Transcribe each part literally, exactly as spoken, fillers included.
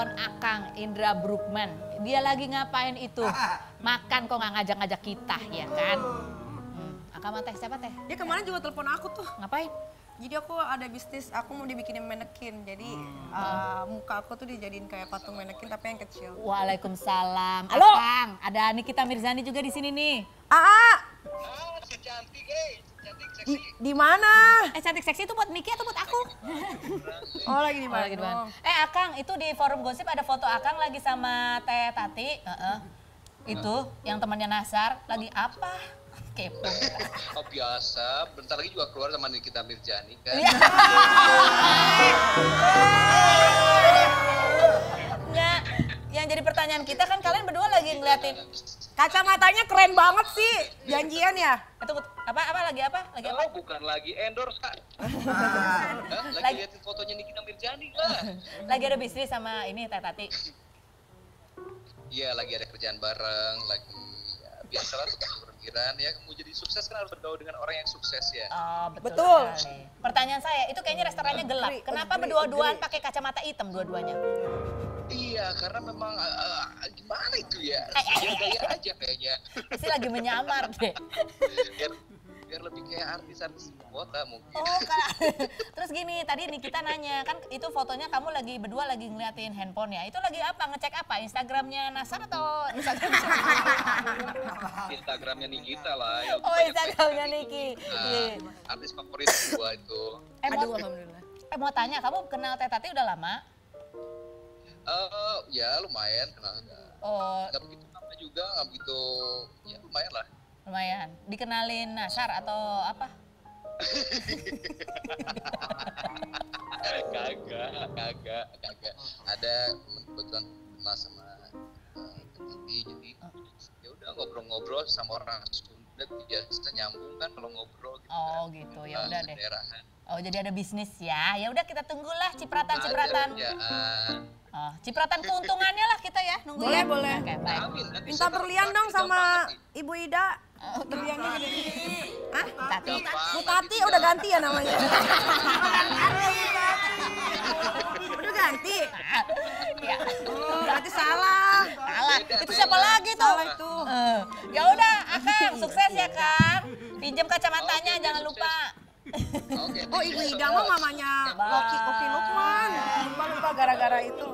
telepon Akang Indra Bruggman. Dia lagi ngapain itu? Makan kok nggak ngajak-ngajak kita, ya kan? Hmm. Akang sama teh siapa teh? Dia kemarin juga telepon aku tuh. Ngapain? Jadi aku ada bisnis, aku mau dibikinin manekin. Jadi hmm. uh, muka aku tuh dijadiin kayak patung manekin tapi yang kecil. Waalaikumsalam. Halo, Akang. Ada Nikita Mirzani juga di sini nih. Aa, Ah, si cantik, eh. Cantik, seksi. di, di mana? Eh cantik seksi itu buat Niki atau buat aku? Oh lagi di Oh, lagi di Bandung. Bandung. Eh Akang, itu di forum gosip ada foto Akang lagi sama Teh Tati. Heeh. Itu yang temannya Nasar lagi apa? Kepo. Oh biasa, bentar lagi juga keluar sama Nikita Mirzani kan. Nggak, yang jadi pertanyaan kita kan kalian berdua lagi ngeliatin. Kacamatanya keren banget sih, janjian ya? Itu apa apa lagi apa? Lagi apa? Oh bukan lagi endorse kak. Hah? Lagi, Lagi- liatin fotonya Nikita Mirzani lah. Lagi ada bisnis sama ini Teh Tati. Iya lagi ada kerjaan bareng, lagi ya, biasalah tukang berpikiran ya. Mau jadi sukses kan harus bergaul dengan orang yang sukses ya. Oh, betul, Betul. sekali. Pertanyaan saya, itu kayaknya restorannya gelap. Agree, Kenapa agree, berdua-duaan agree. pakai kacamata hitam dua-duanya? Iya karena memang uh, gimana itu ya, Eh, eh, biar eh, gaya eh. aja kayaknya. Pasti lagi menyamar deh. biar biar lebih kayak artis-artis kota mungkin. Oh, Kak. Terus gini, tadi Nikita nanya, kan itu fotonya kamu lagi berdua lagi ngeliatin handphone ya. Itu lagi apa? Ngecek apa? Instagramnya Nasar atau Instagram? Instagramnya Nikita lah. yang Oh, banyak Instagramnya banyak Niki. itu. Nah, Iya. artis favorit gua itu. Eh, mau, Aduh, alhamdulillah. eh, mau tanya, kamu kenal Teh Tati udah lama? Eh ya lumayan kenal. Oh, Nggak begitu lama juga, nggak begitu, ya lumayan lah. lumayan. Dikenalin Nasar atau apa? Kagak, kagak, kagak. Ada temen kebetulan kenal sama uh, Tati, jadi ya udah ngobrol-ngobrol sama orang Sunda biasa nyambung kan kalau ngobrol gitu. Oh, kan. gitu. Ya Nah, udah deh. daerahan. Oh, jadi ada bisnis ya. Ya udah kita tunggulah cipratan-cipratan. Ada kerjaan. Oh, cipratan keuntungannya lah kita ya, nunggu Boleh, ya. boleh. Oke, baik. Amin. Nanti Minta saya berlian tak- dong gampang sama nanti. Ibu Ida. Berliannya gede. Hah? Tati. Gampang, Bu nanti Tati tinggal- udah ganti ya namanya? Udah ganti? Ya, Oh, berarti salah. salah. Beda, Itu siapa beda. lagi tuh? Salah itu. Eh, ya udah, Akang, sukses ya, Kang. Pinjam kacamatanya, Oke, jangan sukses. lupa. Oke, Oh, thank Ibu you so Ida mah much. mamanya Loki, Oki Lukman. Lupa-lupa gara-gara itu.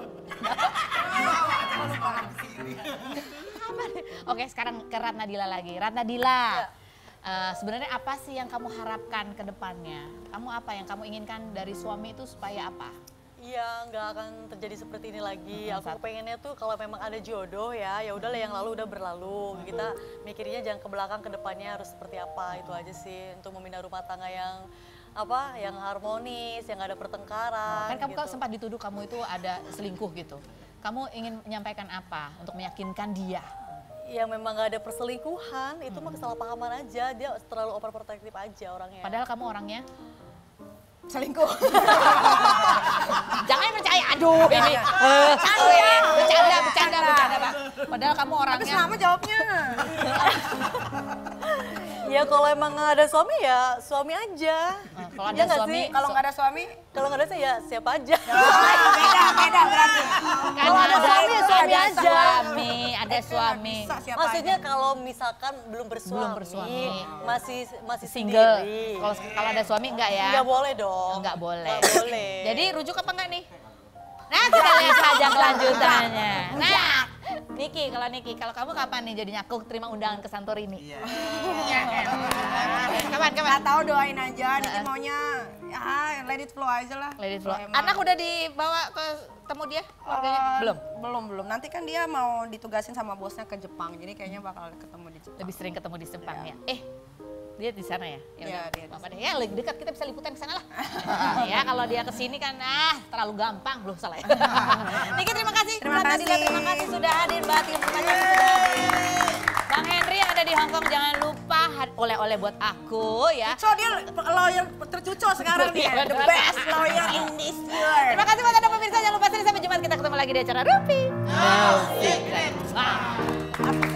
Oke, sekarang ke Ratna Dila lagi. Ratna Dila, eh, sebenarnya apa sih yang kamu harapkan ke depannya? Kamu apa yang kamu inginkan dari suami itu supaya apa? Iya, nggak akan terjadi seperti ini lagi. Hmm, Aku saat- pengennya tuh kalau memang ada jodoh ya, ya udahlah yang lalu udah berlalu. Kita mikirnya jangan ke belakang, ke depannya harus seperti apa. Itu aja sih untuk membina rumah tangga yang apa, yang harmonis, yang nggak ada pertengkaran. Kan kamu gitu. kan sempat dituduh kamu itu ada selingkuh gitu. Kamu ingin menyampaikan apa untuk meyakinkan dia? Yang memang nggak ada perselingkuhan, itu mah kesalahpahaman aja. Dia terlalu overprotective aja orangnya. Padahal kamu orangnya Selingkuh. jangan percaya. Aduh, ini eh, oh, iya. bercanda, bercanda, bercanda, Pak. Padahal kamu Tapi orangnya selama jawabnya. Ya kalau emang nggak ada suami ya suami aja. Eh, kalau Iya ada nggak suami, sih? Kalau nggak ada suami, Kalau nggak ada saya ya siapa aja. beda, beda berarti. kan kalau ada suami ya suami ada aja. suami, ada suami. Bisa siapa Maksudnya aja. kalau misalkan belum bersuami, Belum bersuami. masih masih Single. sendiri. Kalau kalau ada suami enggak ya? Nggak boleh dong. Enggak boleh. Nggak boleh. Jadi rujuk apa enggak nih? Nah, kita lihat saja kelanjutannya. Nah, Niki, kalau Niki, kalau kamu kapan nih jadinya aku terima undangan ke Santorini? Iya. Kapan, kapan? Nggak tahu, doain aja. Niki maunya ya let it flow aja lah. Let it flow. Kalau emang- Anak udah dibawa ke temu dia? Keluarganya? Eh, Belum? Belum, belum. Nanti kan dia mau ditugasin sama bosnya ke Jepang. Jadi kayaknya bakal ketemu di Jepang. Lebih sering ketemu di Jepang ya. Eh, dia di sana ya? Ya Iya, udah, dia di apa deh. Ya lebih dekat kita bisa liputan ke sana lah. Ya kalau dia ke sini kan ah terlalu gampang belum salah ya. Niki terima kasih. Terima Ratna Dila, kasih. terima kasih sudah hadir. Mbak Tia terima kasih sudah hadir. Bang Henry yang ada di Hong Kong jangan lupa had- oleh-oleh buat aku ya. So dia lawyer tercucuk sekarang nih. Iya, The benar. best lawyer in this world. Terima kasih buat anda pemirsa, jangan lupa sini sampai Jumat kita ketemu lagi di acara Rupi. No Secret. Ah.